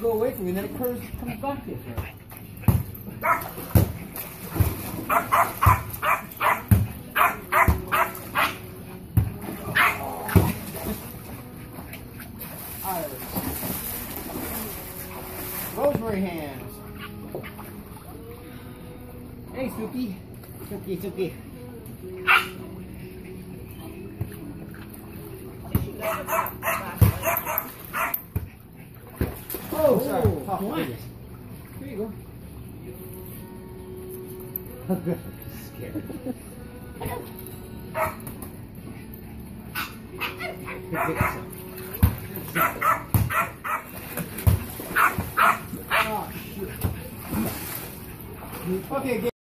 go away from you, and then it comes back to you. Rosemary hands. Hey, Suki. Suki. Oh, sorry. Oh, goodness. Here you go. Oh, good. Scared. Oh, shoot. Okay,